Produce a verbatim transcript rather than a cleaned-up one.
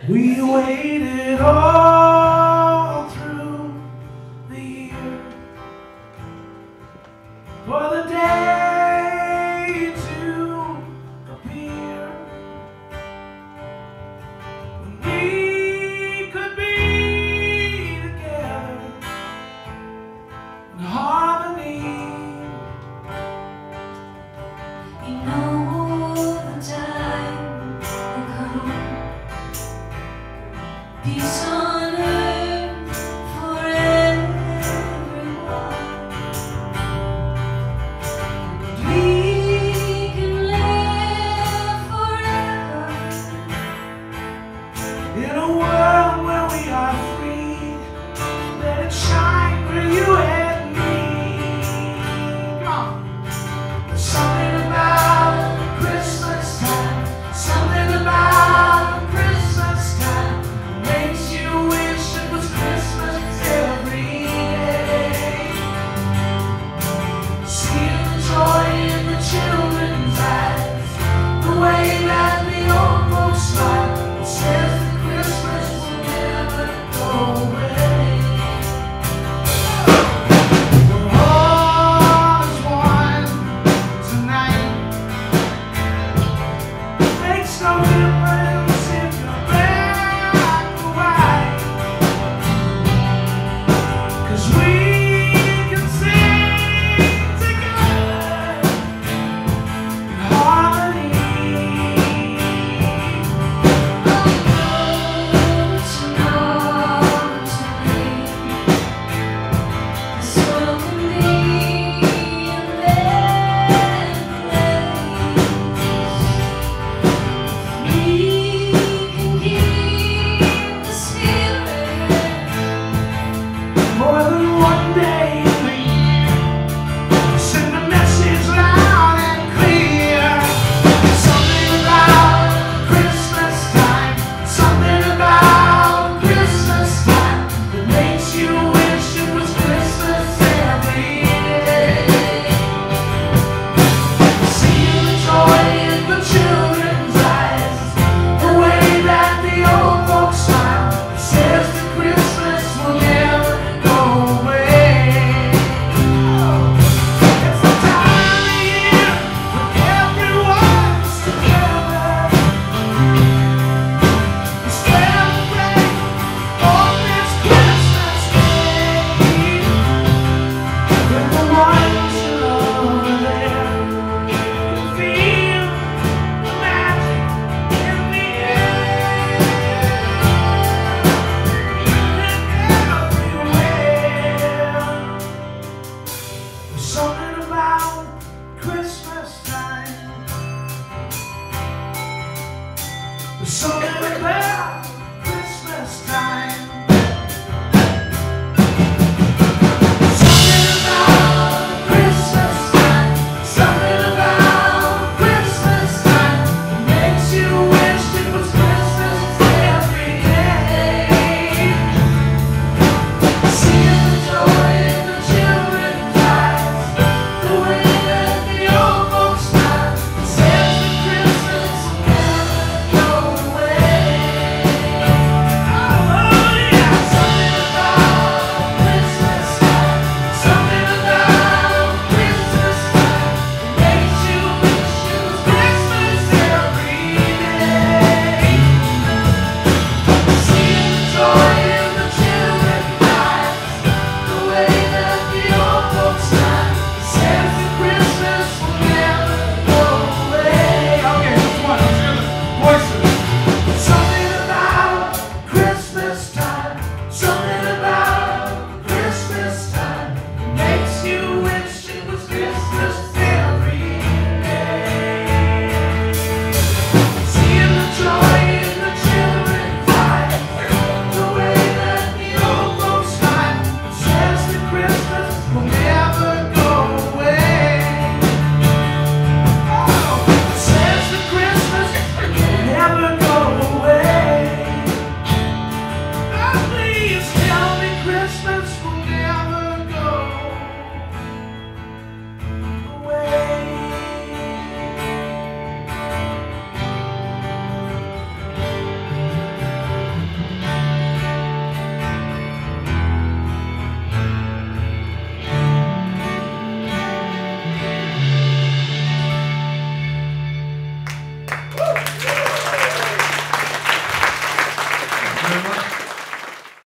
We waited all through the year for the day to appear when we could be together in harmony. You know the time will come, peace on earth for everyone. We can live forever In a world where we are free, let it shine for you and me. Come on. There's something about Christmas time, something about Christmas time that makes you wish it was Christmas every day. See the joy in the children's eyes, the way that the old folks smile. It says that Christmas will never go away. We're all as one tonight. Makes no difference if you're black or white, 'cause we can sing together in harmony. More than one day in the year, send a message loud and clear. Something about Christmas time, something about Christmas time that makes you wish it was Christmas every day. See the joy in the children's eyes, the way that the old folks smile. It says that Christmas will never go away. It's the time of year when everyone's together. We celebrate on this Christmas day, when the ones you love are there. You feel the magic in the air, everywhere. There's something about Christmas time. There's something about Christmas time.